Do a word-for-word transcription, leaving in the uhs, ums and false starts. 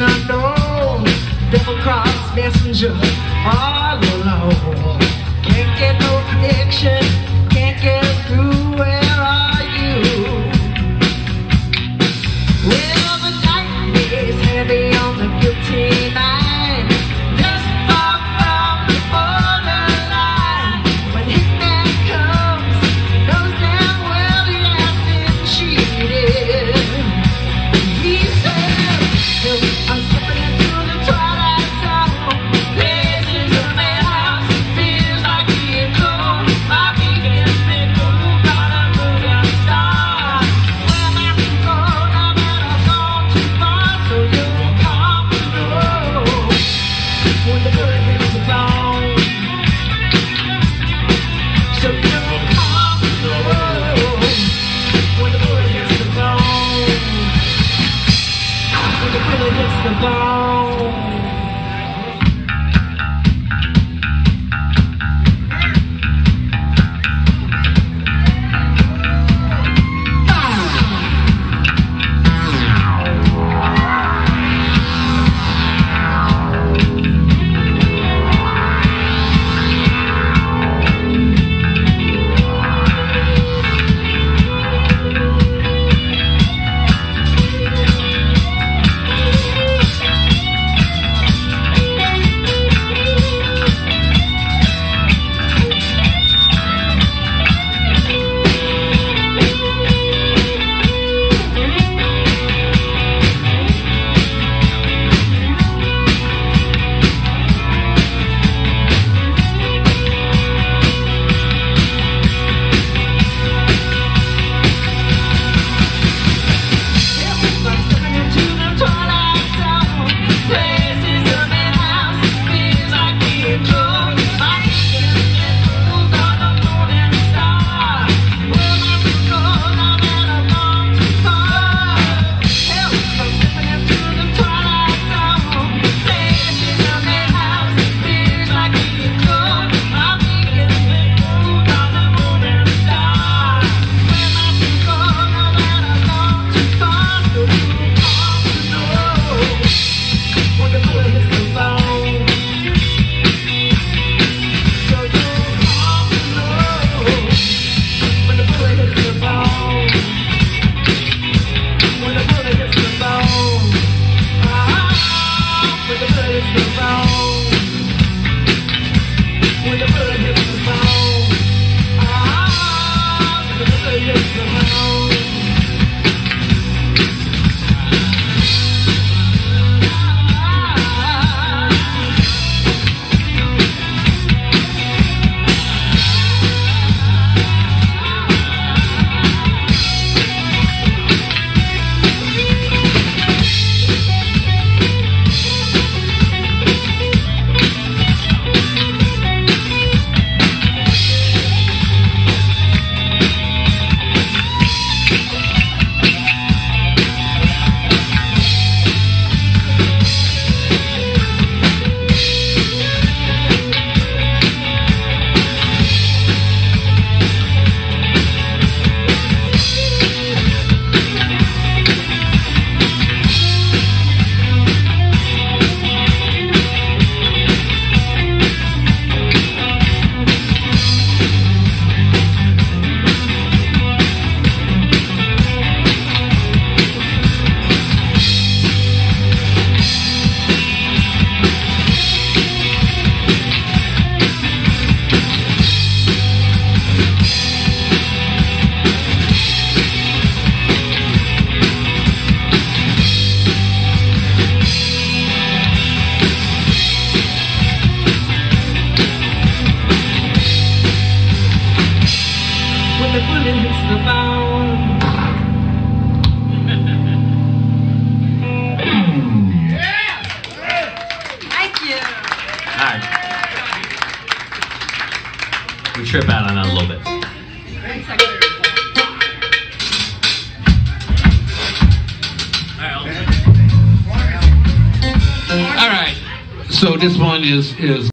unknown, double-cross messenger, all alone. Can't get no connection, can't get through, where are you? Well, the night is heavy on the guilty mind, just far from the borderline. When hitman comes, he knows damn well he has been cheated. He said, I'm stepping into the Twilight Zone. This is a madhouse, feels like being cold. My weekend's been moved on a moving star. Well, I can go now that I've gone too far, so you'll come to know when the bird hits the bone. So you'll come to know when the bird hits the bone. When the bird hits the bone. We trip out on that a little bit. All right. So this one is is.